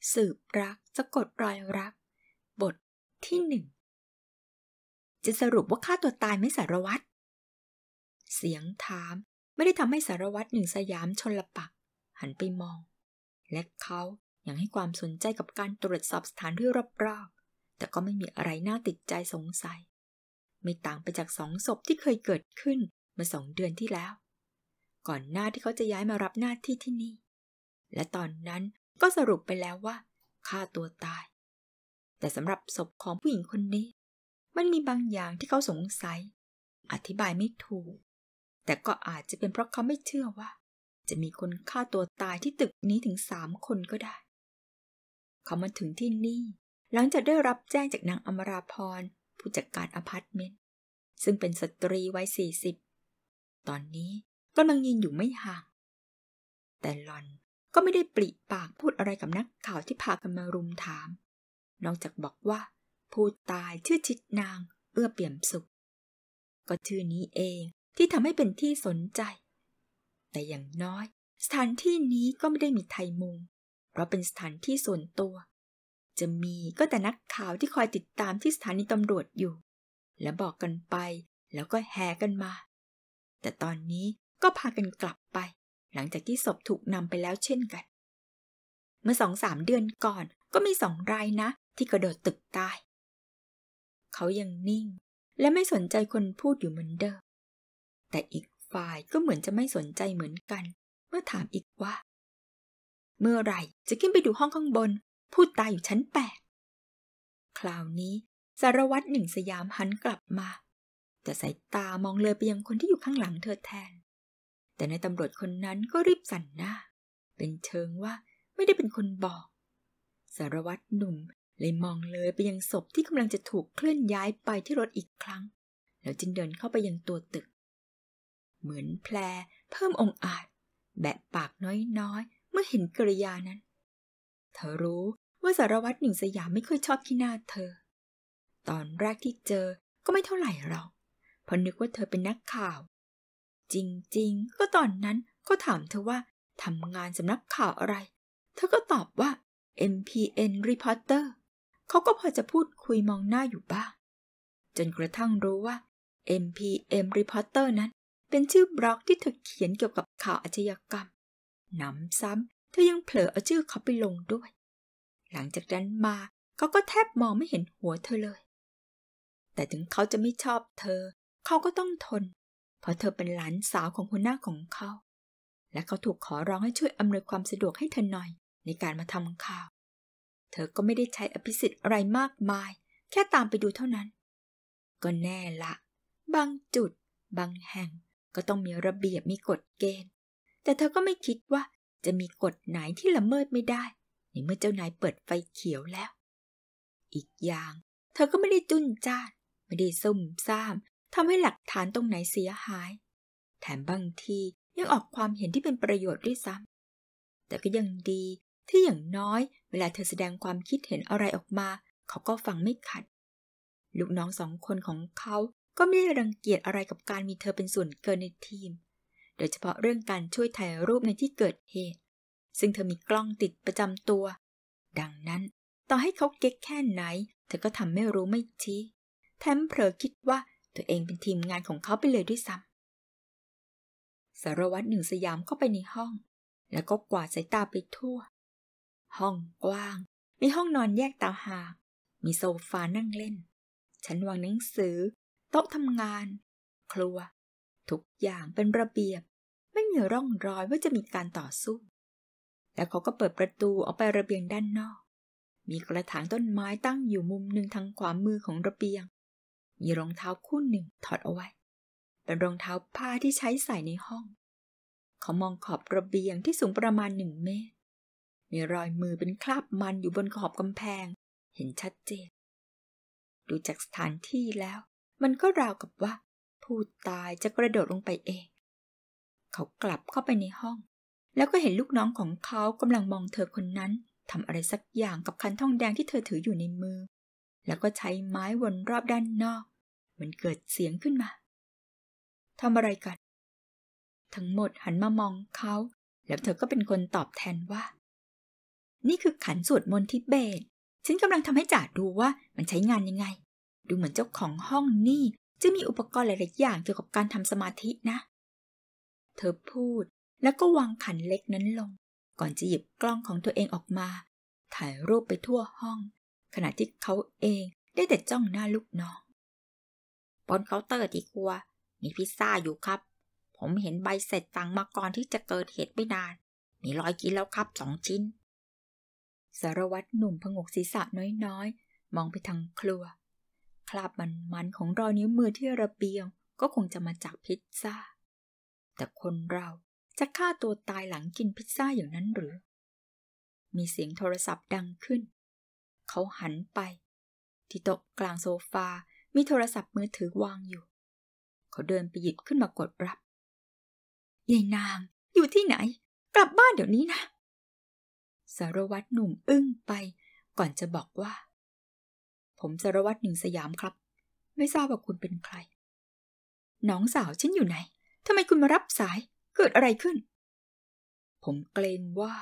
สืบรักสะกดรอยรักบทที่1จะสรุปว่าฆ่าตัวตายไหมสารวัตรเสียงถามไม่ได้ทำให้สารวัตรหนึ่งสยามชลปักหันไปมองและเขายังให้ความสนใจกับการตรวจสอบสถานที่รอบๆแต่ก็ไม่มีอะไรน่าติดใจสงสัยไม่ต่างไปจาก2 ศพที่เคยเกิดขึ้นเมื่อ2 เดือนที่แล้วก่อนหน้าที่เขาจะย้ายมารับหน้าที่ที่นี่และตอนนั้นก็สรุปไปแล้วว่าฆ่าตัวตายแต่สำหรับศพของผู้หญิงคนนี้มันมีบางอย่างที่เขาสงสัยอธิบายไม่ถูกแต่ก็อาจจะเป็นเพราะเขาไม่เชื่อว่าจะมีคนฆ่าตัวตายที่ตึกนี้ถึง3 คนก็ได้เขามาถึงที่นี่หลังจากได้รับแจ้งจากนางอมราพรผู้จัดการอพาร์ตเมนต์ซึ่งเป็นสตรีวัย40ตอนนี้กำลังยืนอยู่ไม่ห่างแต่หล่อนก็ไม่ได้ปริปากพูดอะไรกับนักข่าวที่พากันมารุมถามนอกจากบอกว่าผู้ตายชื่อชิดนางเอื้อเปี่ยมสุขก็ชื่อนี้เองที่ทำให้เป็นที่สนใจแต่อย่างน้อยสถานที่นี้ก็ไม่ได้มีไทยมุงเพราะเป็นสถานที่ส่วนตัวจะมีก็แต่นักข่าวที่คอยติดตามที่สถานีตำรวจอยู่และบอกกันไปแล้วก็แห่กันมาแต่ตอนนี้ก็พากันกลับไปหลังจากที่ศพถูกนำไปแล้วเช่นกันเมื่อ 2-3 เดือนก่อนก็มี2 รายนะที่กระโดดตึกตายเขายังนิ่งและไม่สนใจคนพูดอยู่เหมือนเดิมแต่อีกฝ่ายก็เหมือนจะไม่สนใจเหมือนกันเมื่อถามอีกว่าเมื่อไหร่จะขึ้นไปดูห้องข้างบนผู้ตายอยู่ชั้น8คราวนี้สารวัตรหนึ่งสยามหันกลับมาแต่สายตามองเลยไปยังคนที่อยู่ข้างหลังเธอแทนแต่นายตำรวจคนนั้นก็รีบสั่นหน้าเป็นเชิงว่าไม่ได้เป็นคนบอกสารวัตรหนุ่มเลยมองเลยไปยังศพที่กำลังจะถูกเคลื่อนย้ายไปที่รถอีกครั้งแล้วจึงเดินเข้าไปยังตัวตึกเหมือนแพรเพิ่มองอาจแบะปากน้อยๆเมื่อเห็นกริยานั้นเธอรู้ว่าสารวัตรหนึ่งสยามไม่ค่อยชอบขี้หน้าเธอตอนแรกที่เจอก็ไม่เท่าไหร่หรอกเพราะนึกว่าเธอเป็นนักข่าวจริงๆก็ตอนนั้นก็ถามเธอว่าทำงานสำนักข่าวอะไรเธอก็ตอบว่า MPN Reporter เขาก็พอจะพูดคุยมองหน้าอยู่บ้างจนกระทั่งรู้ว่า MPM Reporter นั้นเป็นชื่อบล็อกที่เธอเขียนเกี่ยวกับข่าวอาชญากรรมหนำซ้ำเธอยังเผลอเอาชื่อเขาไปลงด้วยหลังจากนั้นมาเขาก็แทบมองไม่เห็นหัวเธอเลยแต่ถึงเขาจะไม่ชอบเธอเขาก็ต้องทนเพราะเธอเป็นหลานสาวของหัวหน้าของเขาและเขาถูกขอร้องให้ช่วยอำนวยความสะดวกให้เธอหน่อยในการมาทำข่าวเธอก็ไม่ได้ใช้อภิสิทธิ์อะไรมากมายแค่ตามไปดูเท่านั้นก็แน่ละบางจุดบางแห่งก็ต้องมีระเบียบมีกฎเกณฑ์แต่เธอก็ไม่คิดว่าจะมีกฎไหนที่ละเมิดไม่ได้ในเมื่อเจ้านายเปิดไฟเขียวแล้วอีกอย่างเธอก็ไม่ได้จุ้นจ้านไม่ได้ซุ่มซ่ามทำให้หลักฐานตรงไหนเสียหายแถมบางทียังออกความเห็นที่เป็นประโยชน์ด้วยซ้ำแต่ก็ยังดีที่อย่างน้อยเวลาเธอแสดงความคิดเห็นอะไรออกมาเขาก็ฟังไม่ขัดลูกน้อง2 คนของเขาก็ไม่ได้รังเกียจอะไรกับการมีเธอเป็นส่วนเกินในทีมโดยเฉพาะเรื่องการช่วยถ่ายรูปในที่เกิดเหตุซึ่งเธอมีกล้องติดประจำตัวดังนั้นต่อให้เขาเก๊กแค่ไหนเธอก็ทำไม่รู้ไม่ชี้แถมเผลอคิดว่าตัวเองเป็นทีมงานของเขาไปเลยด้วยซ้ำสารวัตรหนึ่งสยามเข้าไปในห้องแล้วก็กวาดสายตาไปทั่วห้องกว้างมีห้องนอนแยกต่างหากมีโซฟานั่งเล่นชั้นวางหนังสือโต๊ะทำงานครัวทุกอย่างเป็นระเบียบไม่มีร่องรอยว่าจะมีการต่อสู้แล้วเขาก็เปิดประตูออกไประเบียงด้านนอกมีกระถางต้นไม้ตั้งอยู่มุมหนึ่งทางขวามือของระเบียงมีรองเท้าคู่หนึ่งถอดเอาไว้เป็นรองเท้าผ้าที่ใช้ใส่ในห้องเขามองขอบระเบียงที่สูงประมาณ1 เมตรมีรอยมือเป็นคราบมันอยู่บนขอบกำแพงเห็นชัดเจนดูจากสถานที่แล้วมันก็ราวกับว่าผู้ตายจะกระโดดลงไปเองเขากลับเข้าไปในห้องแล้วก็เห็นลูกน้องของเขากำลังมองเธอคนนั้นทำอะไรสักอย่างกับคันทองแดงที่เธอถืออยู่ในมือแล้วก็ใช้ไม้วนรอบด้านนอกมันเกิดเสียงขึ้นมาทำอะไรกันทั้งหมดหันมามองเขาแล้วเธอก็เป็นคนตอบแทนว่านี่คือขันสวดมนต์ทิเบตฉันกำลังทำให้จ่าดูว่ามันใช้งานยังไงดูเหมือนเจ้าของห้องนี่จะมีอุปกรณ์หลายๆอย่างเกี่ยวกับการทำสมาธินะเธอพูดแล้วก็วางขันเล็กนั้นลงก่อนจะหยิบกล้องของตัวเองออกมาถ่ายรูปไปทั่วห้องขณะที่เขาเองได้แต่จ้องหน้าลูกน้องบนเคาน์เตอร์ดีกว่ามีพิซซ่าอยู่ครับผมเห็นใบเสร็จสั่งมาก่อนที่จะเกิดเหตุไม่นานมี100 กินแล้วครับ2 ชิ้นสารวัตรหนุ่มผงกศีรษะน้อยๆมองไปทางครัวคราบมันของรอยนิ้วมือที่ระเบียงก็คงจะมาจากพิซซ่าแต่คนเราจะฆ่าตัวตายหลังกินพิซซ่าอย่างนั้นหรือมีเสียงโทรศัพท์ดังขึ้นเขาหันไปที่โต๊ะกลางโซฟามีโทรศัพท์มือถือวางอยู่เขาเดินไปหยิบขึ้นมากดรับยายนางอยู่ที่ไหนกลับบ้านเดี๋ยวนี้นะสารวัตรหนุ่มอึ้งไปก่อนจะบอกว่าผมสารวัตรหนึ่งสยามครับไม่ทราบว่าคุณเป็นใครน้องสาวฉันอยู่ไหนทำไมคุณมารับสายเกิดอะไรขึ้นผมเกรงว่า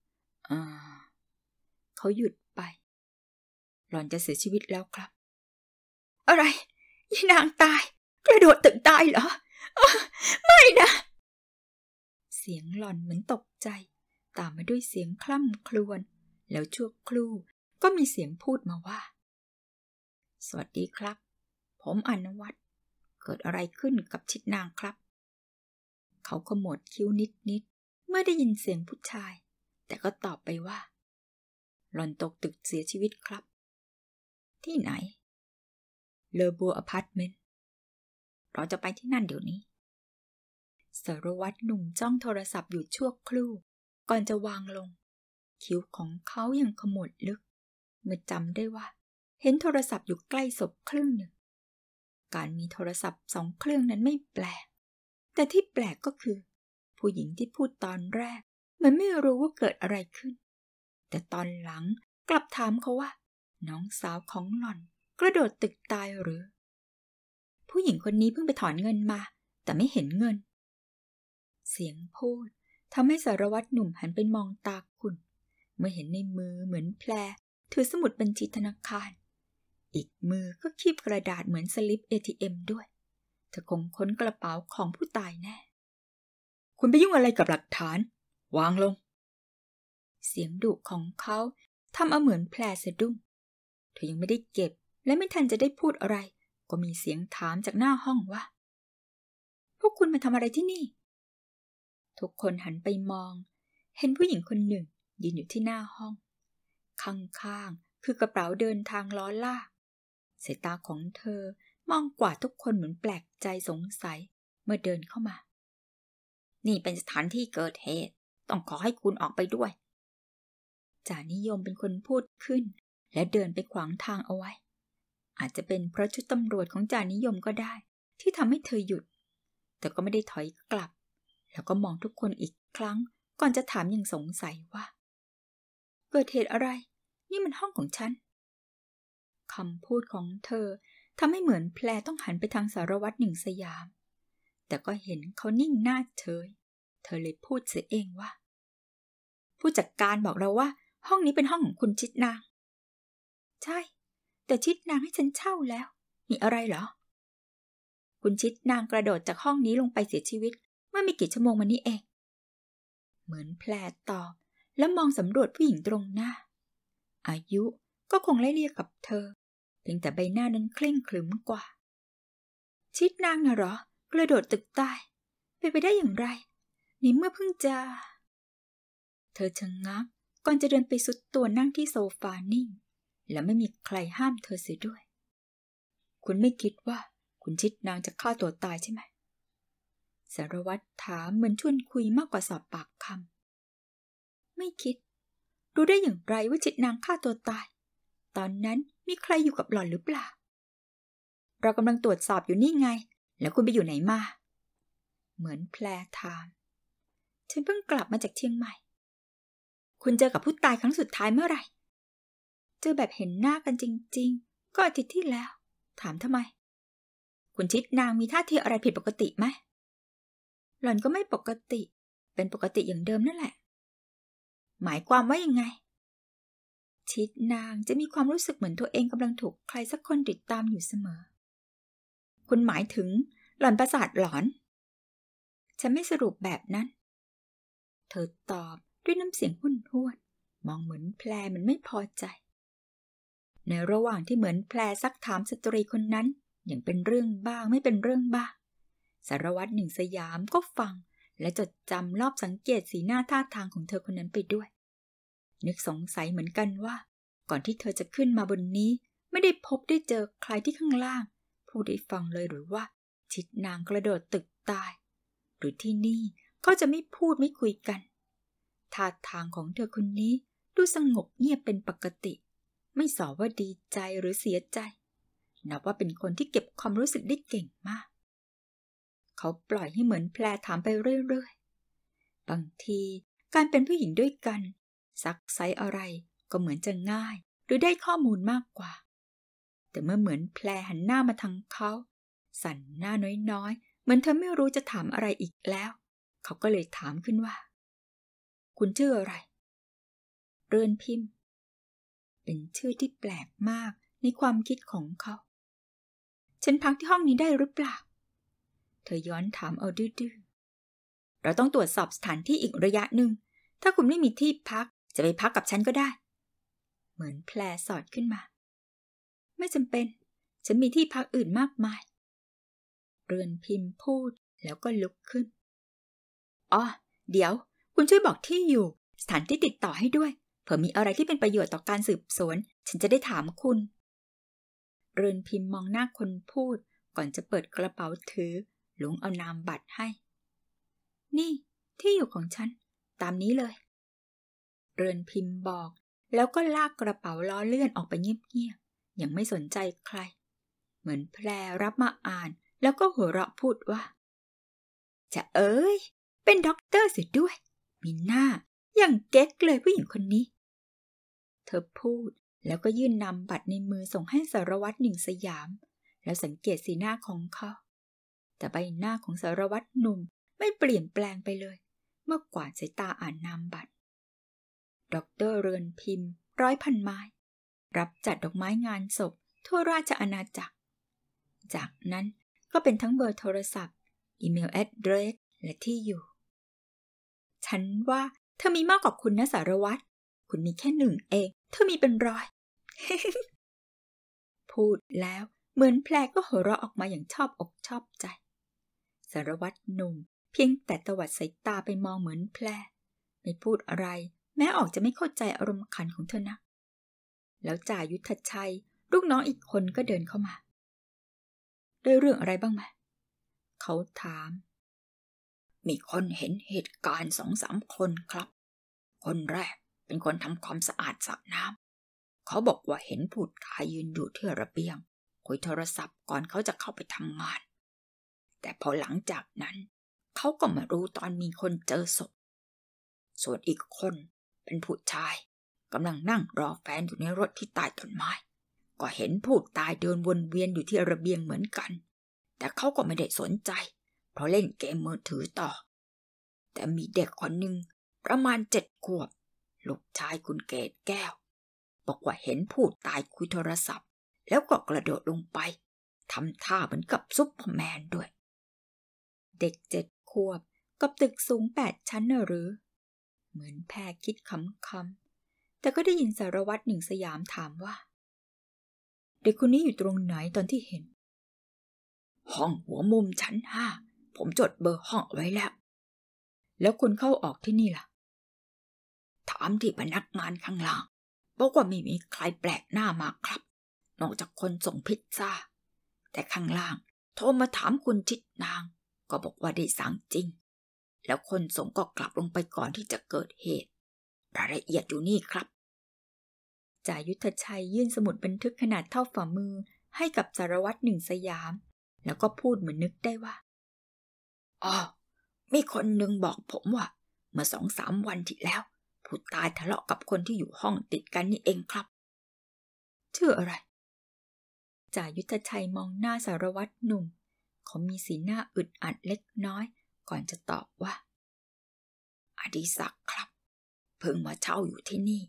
เขาหยุดไปหล่อนจะเสียชีวิตแล้วครับอะไรยายนางตายกระโดดตึกตายเหรอไม่นะเสียงหล่อนเหมือนตกใจตามมาด้วยเสียงคล่ำครวญแล้วชั่วครู่ก็มีเสียงพูดมาว่าสวัสดีครับผมอนุวัฒน์เกิดอะไรขึ้นกับชิดนางครับเขาขมวดคิ้วนิดเมื่อได้ยินเสียงผู้ชายแต่ก็ตอบไปว่าหล่อนตกตึกเสียชีวิตครับที่ไหนเลอบัวอพาร์ตเมนต์เราจะไปที่นั่นเดี๋ยวนี้สารวัตรหนุ่มจ้องโทรศัพท์อยู่ชั่วครู่ก่อนจะวางลงคิ้วของเขายังขมวดลึกเมื่อจำได้ว่าเห็นโทรศัพท์อยู่ใกล้ศพเครื่องหนึ่งการมีโทรศัพท์2 เครื่องนั้นไม่แปลกแต่ที่แปลกก็คือผู้หญิงที่พูดตอนแรกเหมือนไม่รู้ว่าเกิดอะไรขึ้นแต่ตอนหลังกลับถามเขาว่าน้องสาวของหล่อนกระโดดตึกตายหรือผู้หญิงคนนี้เพิ่งไปถอนเงินมาแต่ไม่เห็นเงินเสียงพูดทำให้สารวัตรหนุ่มหันไปมองตาขุ่นเมื่อเห็นในมือเหมือนแพรถือสมุดบัญชีธนาคารอีกมือก็คีบกระดาษเหมือนสลิป ATM ด้วยเธอคงค้นกระเป๋าของผู้ตายแน่คุณไปยุ่งอะไรกับหลักฐานวางลงเสียงดุของเขาทำเอาเหมือนแพรสะดุ้งเธอยังไม่ได้เก็บและไม่ทันจะได้พูดอะไรก็มีเสียงถามจากหน้าห้องว่าพวกคุณมาทำอะไรที่นี่ทุกคนหันไปมองเห็นผู้หญิงคนหนึ่งยืนอยู่ที่หน้าห้องข้างๆคือกระเป๋าเดินทางล้อลากสายตาของเธอมองกวาดทุกคนเหมือนแปลกใจสงสัยเมื่อเดินเข้ามานี่เป็นสถานที่เกิดเหตุต้องขอให้คุณออกไปด้วยจ่านิยมเป็นคนพูดขึ้นและเดินไปขวางทางเอาไว้อาจจะเป็นเพราะชุดตำรวจของจ่านิยมก็ได้ที่ทำให้เธอหยุดแต่ก็ไม่ได้ถอยกลับแล้วก็มองทุกคนอีกครั้งก่อนจะถามอย่างสงสัยว่าเกิดเหตุอะไรนี่มันห้องของฉันคำพูดของเธอทำให้เหมือนแพรต้องหันไปทางสารวัตรหนึ่งสยามแต่ก็เห็นเขานิ่งหน้าเฉยเธอเลยพูดเสียเองว่าผู้จัดการบอกเราว่าห้องนี้เป็นห้องของคุณชิดนางใช่แต่ชิดนางให้ฉันเช่าแล้วมีอะไรเหรอคุณชิดนางกระโดดจากห้องนี้ลงไปเสียชีวิตเมื่อไม่กี่ชั่วโมงมานี้เองเหมือนแพรตอบแล้วมองสำรวจผู้หญิงตรงหน้าอายุก็คงไล่เลี่ยกับเธอเพียงแต่ใบหน้านั้นเคร่งขรึมกว่าชิดนางน่ะเหรอกระโดดตึกตายไปได้อย่างไรนี่เมื่อเพิ่งจะเธอชะงักก่อนจะเดินไปสุดตัวนั่งที่โซฟานิ่งและไม่มีใครห้ามเธอเสียด้วยคุณไม่คิดว่าคุณชิดนางจะฆ่าตัวตายใช่ไหมสารวัตรถามเหมือนชวนคุยมากกว่าสอบปากคำไม่คิดรู้ได้อย่างไรว่าชิดนางฆ่าตัวตายตอนนั้นมีใครอยู่กับหล่อนหรือเปล่าเรากำลังตรวจสอบอยู่นี่ไงแล้วคุณไปอยู่ไหนมาเหมือนแพรถามฉันเพิ่งกลับมาจากเชียงใหม่คุณเจอกับผู้ตายครั้งสุดท้ายเมื่อไหร่เจอแบบเห็นหน้ากันจริงๆก็อาทิตย์ที่แล้วถามทำไมคุณชิดนางมีท่าทีอะไรผิดปกติไหมหล่อนก็ไม่ปกติเป็นปกติอย่างเดิมนั่นแหละหมายความว่ายังไงชิดนางจะมีความรู้สึกเหมือนตัวเองกำลังถูกใครสักคนติดตามอยู่เสมอคุณหมายถึงหล่อนประสาทหลอนฉันไม่สรุปแบบนั้นเธอตอบด้วยน้ำเสียงห้วนห้วนมองเหมือนแพรมันไม่พอใจในระหว่างที่เหมือนแพรซักถามสตรีคนนั้นอย่างเป็นเรื่องบ้างไม่เป็นเรื่องบ้างสารวัตรหนึ่งสยามก็ฟังและจดจำรอบสังเกตสีหน้าท่าทางของเธอคนนั้นไปด้วยนึกสงสัยเหมือนกันว่าก่อนที่เธอจะขึ้นมาบนนี้ไม่ได้พบได้เจอใครที่ข้างล่างพูดให้ฟังเลยหรือว่าชิดนางกระโดดตึกตายหรือที่นี่ก็จะไม่พูดไม่คุยกันท่าทางของเธอคนนี้ดูสงบเงียบเป็นปกติไม่สอว่าดีใจหรือเสียใจนับว่าเป็นคนที่เก็บความรู้สึกได้เก่งมากเขาปล่อยให้เหมือนแพรถามไปเรื่อยๆบางทีการเป็นผู้หญิงด้วยกันซักไซอะไรก็เหมือนจะง่ายหรือได้ข้อมูลมากกว่าแต่เมื่อเหมือนแพรหันหน้ามาทางเขาสั่นหน้าน้อยๆเหมือนเธอไม่รู้จะถามอะไรอีกแล้วเขาก็เลยถามขึ้นว่าคุณชื่ออะไรเรือนพิมพ์เป็นชื่อที่แปลกมากในความคิดของเขาฉันพักที่ห้องนี้ได้หรือเปล่าเธอย้อนถามเอาดื้อๆเราต้องตรวจสอบสถานที่อีกระยะหนึ่งถ้าคุณไม่มีที่พักจะไปพักกับฉันก็ได้เหมือนแพรสอดขึ้นมาไม่จำเป็นฉันมีที่พักอื่นมากมายเรือนพิมพ์พูดแล้วก็ลุกขึ้นอ๋อเดี๋ยวคุณช่วยบอกที่อยู่สถานที่ติดต่อให้ด้วยเผื่อมีอะไรที่เป็นประโยชน์ต่อการสืบสวนฉันจะได้ถามคุณเรือนพิมพ์มองหน้าคนพูดก่อนจะเปิดกระเป๋าถือลุงเอานามบัตรให้นี่ที่อยู่ของฉันตามนี้เลยเรือนพิมพ์บอกแล้วก็ลากกระเป๋าล้อเลื่อนออกไปเงียบๆยังไม่สนใจใครเหมือนแพรรับมาอ่านแล้วก็หัวเราะพูดว่าจะเอ้ยเป็นด็อกเตอร์เสียด้วยมีหน้าอย่างเก๊กเลยผู้หญิงคนนี้เธอพูดแล้วก็ยื่นนำบัตรในมือส่งให้สารวัตรหนึ่งสยามแล้วสังเกตสีหน้าของเขาแต่ใบหน้าของสารวัตรหนุ่มไม่เปลี่ยนแปลงไปเลยเมื่อกวาดสายตาอ่านนามบัตรด็อกเตอร์เรือนพิมพ์100,000 ไม้รับจัดดอกไม้งานศพทั่วราชอาณาจักรจากนั้นก็เป็นทั้งเบอร์โทรศัพท์อีเมลแอดเดรสและที่อยู่ฉันว่าเธอมีมากกว่าคุณนะสารวัตรคุณมีแค่1เองเธอมีเป็น100 พูดแล้วเหมือนแพรก็หัวเราะออกมาอย่างชอบอกชอบใจสารวัตรหนุ่มเพียงแต่ตวัดสายตาไปมองเหมือนแพรไม่พูดอะไรแม้ออกจะไม่เข้าใจอารมณ์ขันของเธอนะแล้วจ่ายุทธชัยลูกน้องอีกคนก็เดินเข้ามาได้เรื่องอะไรบ้างไหมเขาถามมีคนเห็นเหตุการณ์ 2-3 คนครับคนแรกเป็นคนทำความสะอาดสระน้ำเขาบอกว่าเห็นผู้ชายยืนอยู่ที่ระเบียงคุยโทรศัพท์ก่อนเขาจะเข้าไปทำงานแต่พอหลังจากนั้นเขาก็มารู้ตอนมีคนเจอศพส่วนอีกคนเป็นผู้ชายกำลังนั่งรอแฟนอยู่ในรถที่ใต้ต้นไม้ก็เห็นผู้ตายเดินวนเวียนอยู่ที่ระเบียงเหมือนกันแต่เขาก็ไม่ได้สนใจเพราะเล่นเกมมือถือต่อแต่มีเด็กคนหนึ่งประมาณ7 ขวบลูกชายคุณเกศแก้วบอกว่าเห็นผู้ตายคุยโทรศัพท์แล้วก็กระโดดลงไปทำท่าเหมือนกับซุปเปอร์แมนด้วยเด็ก7 ขวบกับตึกสูง8 ชั้นหรือเหมือนแพรคิดคำๆแต่ก็ได้ยินสารวัตรหนึ่งสยามถามว่าเด็กคนนี้อยู่ตรงไหนตอนที่เห็นห้องหัวมุมชั้น5ผมจดเบอร์ห้องไว้แล้วคุณเข้าออกที่นี่ล่ะถามที่พนักงานข้างล่างบอกว่าไม่มีใครแปลกหน้ามาครับนอกจากคนส่งพิซซ่าแต่ข้างล่างโทรมาถามคุณชิดนางก็บอกว่าได้สั่งจริงแล้วคนส่งก็กลับลงไปก่อนที่จะเกิดเหตุรายละเอียดอยู่นี่ครับจ่ายุทธชัยยื่นสมุดบันทึกขนาดเท่าฝ่ามือให้กับสารวัตรหนึ่งสยามแล้วก็พูดเหมือนนึกได้ว่าอ๋อมีคนหนึ่งบอกผมว่าเมื่อ 2-3 วันที่แล้วผู้ตายทะเลาะกับคนที่อยู่ห้องติดกันนี่เองครับชื่ออะไรจ่ายุทธชัยมองหน้าสารวัตรหนุ่มเขามีสีหน้าอึดอัดเล็กน้อยก่อนจะตอบว่าอดิศักดิ์ครับเพิ่งมาเช่าอยู่ที่นี่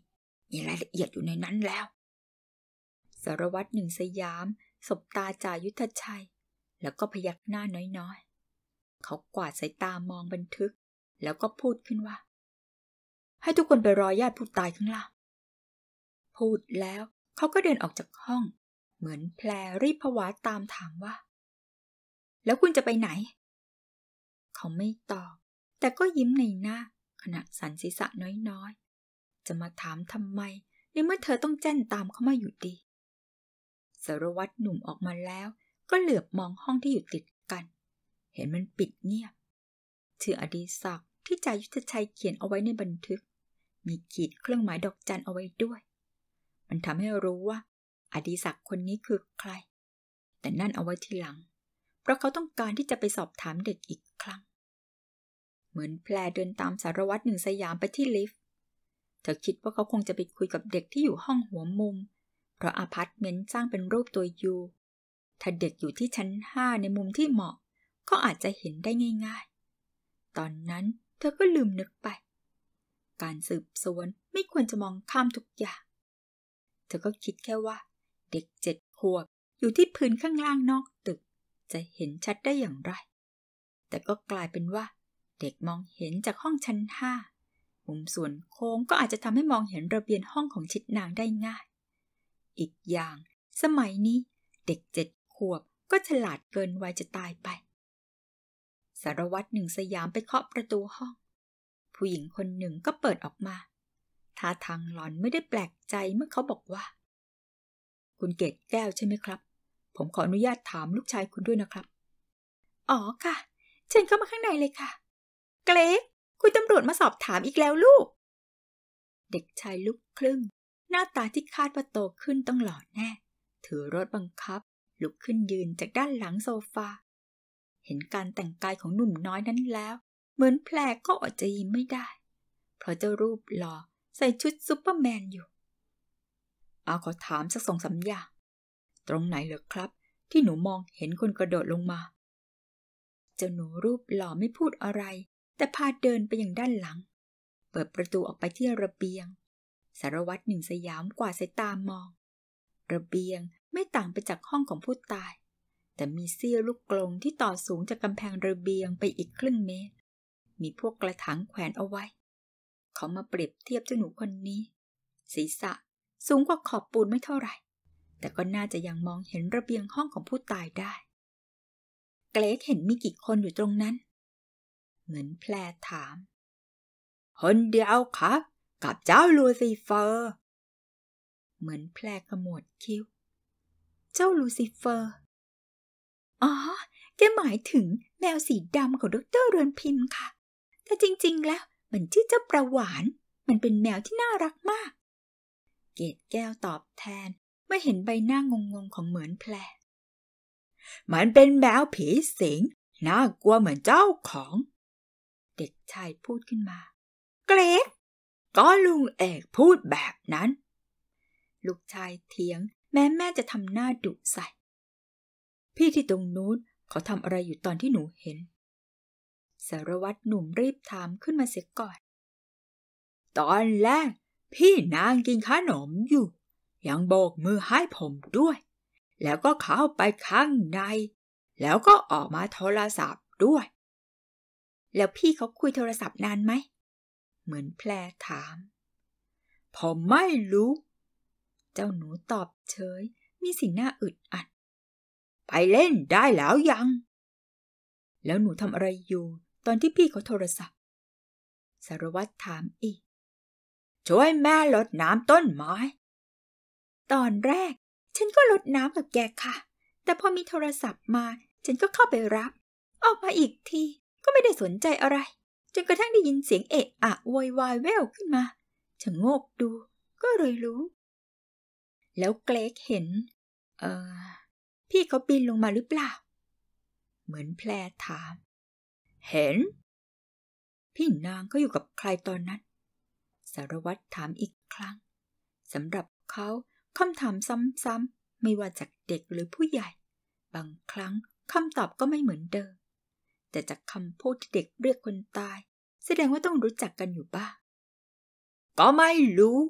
มีรายละเอียดอยู่ในนั้นแล้วสารวัตรหนึ่งสยามสบตาจ่ายุทธชัยแล้วก็พยักหน้าน้อยๆเขากวาดสายตามองบันทึกแล้วก็พูดขึ้นว่าให้ทุกคนไปรอญาติผู้ตายข้างล่างพูดแล้วเขาก็เดินออกจากห้องเหมือนแพรรีบผวาตามถามว่าแล้วคุณจะไปไหนเขาไม่ตอบแต่ก็ยิ้มในหน้าขณะสั่นศีรษะน้อยๆจะมาถามทำไมในเมื่อเธอต้องแจ้นตามเขามาอยู่ดีสารวัตรหนุ่มออกมาแล้วก็เหลือบมองห้องที่อยู่ติดกันเห็นมันปิดเงียบชื่ออดีศักดิ์ที่จ่ายุทธชัยเขียนเอาไว้ในบันทึกมีขีดเครื่องหมายดอกจันเอาไว้ด้วยมันทำให้รู้ว่าอดีศักดิ์คนนี้คือใครแต่นั่นเอาไว้ทีหลังเพราะเขาต้องการที่จะไปสอบถามเด็กอีกครั้งเหมือนแพรเดินตามสารวัตรหนึ่งสยามไปที่ลิฟต์เธอคิดว่าเขาคงจะไปคุยกับเด็กที่อยู่ห้องหัวมุมเพราะอพาร์ตเมนต์สร้างเป็นรูปตัวยูถ้าเด็กอยู่ที่ชั้น5ในมุมที่เหมาะก็อาจจะเห็นได้ง่ายๆตอนนั้นเธอก็ลืมนึกไปการสืบสวนไม่ควรจะมองข้ามทุกอย่างเธอก็คิดแค่ว่าเด็ก7 ขวบอยู่ที่พื้นข้างล่างนอกตึกจะเห็นชัดได้อย่างไรแต่ก็กลายเป็นว่าเด็กมองเห็นจากห้องชั้น5มุมส่วนโค้งก็อาจจะทำให้มองเห็นระเบียงห้องของชิดนางได้ง่ายอีกอย่างสมัยนี้เด็ก7 ขวบก็ฉลาดเกินวัยจะตายไปสารวัตรหนึ่งสยามไปเคาะประตูห้องผู้หญิงคนหนึ่งก็เปิดออกมาท่าทางหล่อนไม่ได้แปลกใจเมื่อเขาบอกว่าคุณเกศแก้วใช่ไหมครับผมขออนุญาตถามลูกชายคุณด้วยนะครับอ๋อค่ะเชิญเข้ามาข้างในเลยค่ะเกรกคุณตำรวจมาสอบถามอีกแล้วลูกเด็กชายลูกครึ่งหน้าตาที่คาดว่าโตขึ้นต้องหล่อแน่ถือรถบังคับลุกขึ้นยืนจากด้านหลังโซฟาเห็นการแต่งกายของหนุ่มน้อยนั้นแล้วเหมือนแพรก็อดจะยิ้มไม่ได้เพราะเจ้ารูปหล่อใส่ชุดซุปเปอร์แมนอยู่เอาขอถามสัก2-3 อย่างตรงไหนเหรอครับที่หนูมองเห็นคนกระโดดลงมาเจ้าหนูรูปหล่อไม่พูดอะไรแต่พาเดินไปยังด้านหลังเปิดประตูออกไปที่ระเบียงสารวัตรหนึ่งสยามกวาดสายตามองระเบียงไม่ต่างไปจากห้องของผู้ตายแต่มีเสี้ยวลูกกลงที่ต่อสูงจากกำแพงระเบียงไปอีกครึ่งเมตรมีพวกกระถางแขวนเอาไว้เขามาเปรียบเทียบเจ้าหนูคนนี้ศีรษะสูงกว่าขอบปูนไม่เท่าไหร่แต่ก็น่าจะยังมองเห็นระเบียงห้องของผู้ตายได้เกรกเห็นมีกี่คนอยู่ตรงนั้นเหมือนแพรถามคนเดียวครับกับเจ้าลูซิเฟอร์เหมือนแพรขมวดคิ้วเจ้าลูซิเฟอร์อ๋อแกหมายถึงแมวสีดำของดร.เรือนพิมพ์ค่ะแต่จริงๆแล้วมันชื่อเจ้าประหวานมันเป็นแมวที่น่ารักมากเกศแก้วตอบแทนเมื่อเห็นใบหน้างงๆของเหมือนแพรมันเป็นแมวผีสิงน่ากลัวเหมือนเจ้าของเด็กชายพูดขึ้นมาเกรกก็ลุงเอกพูดแบบนั้นลูกชายเถียงแม่จะทำหน้าดุใส่พี่ที่ตรงนู้นเขาทำอะไรอยู่ตอนที่หนูเห็นสารวัตรหนุ่มรีบถามขึ้นมาเสียก่อนตอนแรกพี่นางกินขนมอยู่ยังโบกมือให้ผมด้วยแล้วก็เข้าไปข้างในแล้วก็ออกมาโทรศัพท์ด้วยแล้วพี่เขาคุยโทรศัพท์นานไหมเหมือนแพรถามผมไม่รู้เจ้าหนูตอบเฉยมีสีหน้าอึดอัดไปเล่นได้แล้วยังแล้วหนูทำอะไรอยู่ตอนที่พี่เขาโทรศัพท์สารวัตรถามอีกช่วยแม่รดน้ำต้นไม้ตอนแรกฉันก็รดน้ำกับแกค่ะแต่พอมีโทรศัพท์มาฉันก็เข้าไปรับออกมาอีกทีก็ไม่ได้สนใจอะไรจนกระทั่งได้ยินเสียงเอะอะโวยวายแว่วขึ้นมาชะโงกดูก็เลยรู้แล้วเกรกเห็นพี่เขาปีนลงมาหรือเปล่าเหมือนแพรถามเห็นพี่นางก็อยู่กับใครตอนนั้นสารวัตรถามอีกครั้งสำหรับเขาคำถามซ้ำๆไม่ว่าจากเด็กหรือผู้ใหญ่บางครั้งคำตอบก็ไม่เหมือนเดิมแต่จากคำพูดที่เด็กเรียกคนตายแสดงว่าต้องรู้จักกันอยู่บ้างก็ไม่รู้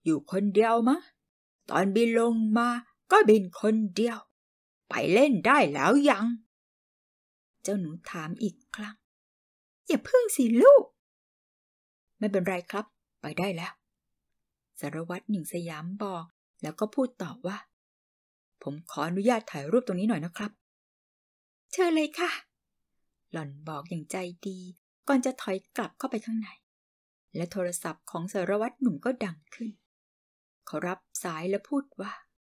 อยู่คนเดียวมะตอนบินลงมาก็บินคนเดียวไปเล่นได้แล้วยังเจ้าหนูถามอีกครั้งอย่าพึ่งสิลูกไม่เป็นไรครับไปได้แล้วสารวัตรหนึ่งสยามบอกแล้วก็พูดตอบว่าผมขออนุญาตถ่ายรูปตรงนี้หน่อยนะครับเชิญเลยค่ะหล่อนบอกอย่างใจดีก่อนจะถอยกลับเข้าไปข้างในและโทรศัพท์ของสารวัตรหนุ่มก็ดังขึ้นเขารับสายแล้วพูดว่า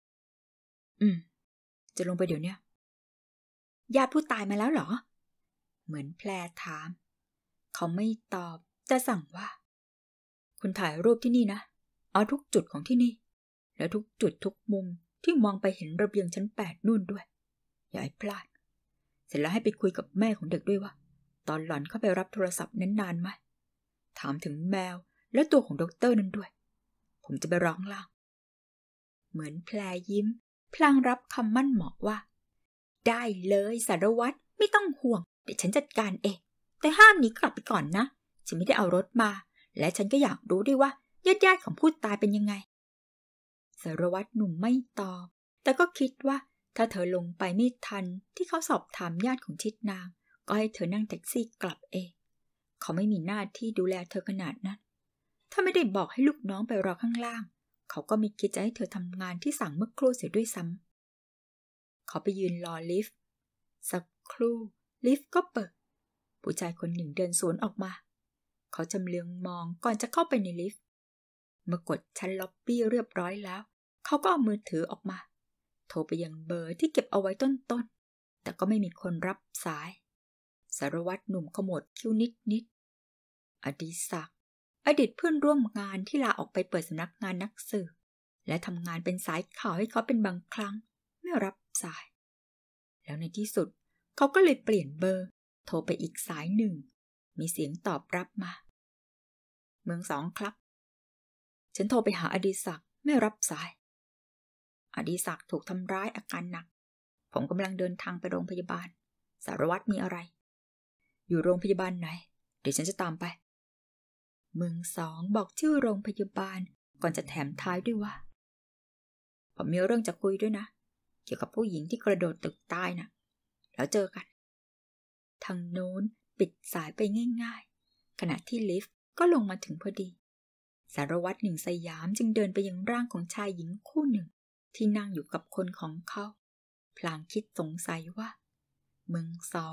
จะลงไปเดี๋ยวนี้ญาติผู้ตายมาแล้วเหรอเหมือนแพรถามเขาไม่ตอบแต่สั่งว่าคุณถ่ายรูปที่นี่นะเอาทุกจุดของที่นี่และทุกจุดทุกมุมที่มองไปเห็นระเบียงชั้น8นู่นด้วยอย่าให้พลาดเสร็จแล้วให้ไปคุยกับแม่ของเด็กด้วยว่าตอนหล่อนเข้าไปรับโทรศัพท์นั้นนานไหมถามถึงแมวและตัวของด็อกเตอร์นั้นด้วยผมจะไปร้องล่างเหมือนแพรยิ้มพลางรับคำมั่นเหมาะว่าได้เลยสารวัตรไม่ต้องห่วงเดี๋ยวฉันจัดการเองแต่ห้ามหนีกลับไปก่อนนะฉันไม่ได้เอารถมาและฉันก็อยากรู้ด้วยว่าญาติของผู้ตายเป็นยังไงสารวัตรหนุ่มไม่ตอบแต่ก็คิดว่าถ้าเธอลงไปไม่ทันที่เขาสอบถามญาติของชิดนางก็ให้เธอนั่งแท็กซี่กลับเองเขาไม่มีหน้าที่ดูแลเธอขนาดนั้นถ้าไม่ได้บอกให้ลูกน้องไปรอข้างล่างเขาก็ไม่คิดจะให้เธอทำงานที่สั่งเมื่อครู่เสียด้วยซ้ำเขาไปยืนรอลิฟต์สักครู่ลิฟต์ก็เปิดผู้ชายคนหนึ่งเดินสวนออกมาเขาชำเลืองมองก่อนจะเข้าไปในลิฟต์เมื่อกดชั้นล็อบบี้เรียบร้อยแล้วเขาก็เอามือถือออกมาโทรไปยังเบอร์ที่เก็บเอาไว้ต้นๆแต่ก็ไม่มีคนรับสายสารวัตรหนุ่มขมวดคิ้วนิดอดิศักดิ์อดีตเพื่อนร่วมงานที่ลาออกไปเปิดสำนักงานนักสืบและทำงานเป็นสายข่าวให้เขาเป็นบางครั้งไม่รับสายแล้วในที่สุดเขาก็เลยเปลี่ยนเบอร์โทรไปอีกสายหนึ่งมีเสียงตอบรับมาเมือง2ครับฉันโทรไปหาอดิศักดิ์ไม่รับสายอดิศักดิ์ถูกทำร้ายอาการหนักผมกำลังเดินทางไปโรงพยาบาลสารวัตรมีอะไรอยู่โรงพยาบาลไหนเดี๋ยวฉันจะตามไปเมือง2บอกชื่อโรงพยาบาลก่อนจะแถมท้ายด้วยว่าผมมีเรื่องจะคุยด้วยนะเกี่ยวกับผู้หญิงที่กระโดดตึกตายนะแล้วเจอกันทางโน้นปิดสายไปง่ายๆขณะที่ลิฟต์ก็ลงมาถึงพอดีสารวัตรหนึ่งสยามจึงเดินไปยังร่างของชายหญิงคู่หนึ่งที่นั่งอยู่กับคนของเขาพลางคิดสงสัยว่าเมือง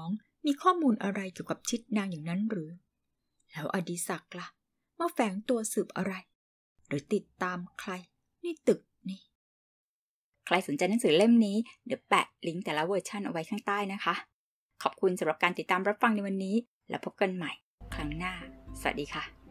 2มีข้อมูลอะไรเกี่ยวกับชิดนางอย่างนั้นหรือแล้วอดิศักดิ์ล่ะมาแฝงตัวสืบอะไรหรือติดตามใครในตึกนี้ใครสนใจหนังสือเล่มนี้เดี๋ยวแปะลิงก์แต่ละเวอร์ชันเอาไว้ข้างใต้นะคะขอบคุณสำหรับการติดตามรับฟังในวันนี้แล้วพบกันใหม่ครั้งหน้าสวัสดีค่ะ